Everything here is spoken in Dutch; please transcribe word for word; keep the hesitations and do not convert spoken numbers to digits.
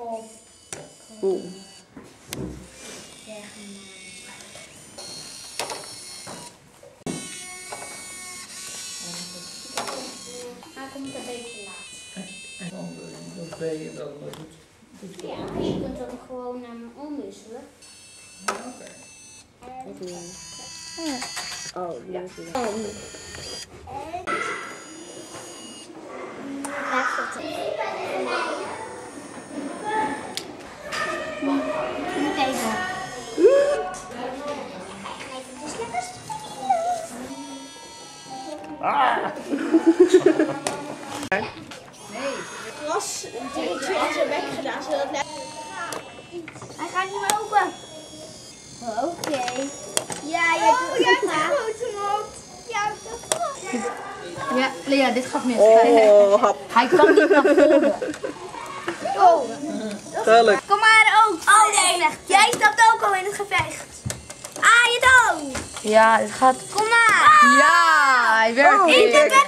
Kop. Oeh. Hij komt een beetje laat. En dan dat ben je wel goed. Ja, maar je kunt hem gewoon naar me omwisselen. Oké. Oh, ja. Laat dat er. Moet even. Even dus lekker Gras een dingetje in zijn bek gedaan, zodat het Hij gaat niet meer open. Oké. Okay. Ja, je doet het grote mond. Ja, dat Ja, Lea, dit gaat mis. Oh, hap. Hij kan niet naar voren. Oh. Duidelijk. Kom maar ook. Oh nee, jij stapt ook al in het gevecht. Ah, je dood. Ja, het gaat. Kom maar. Ja, hij werkt Oh, weer. kijk.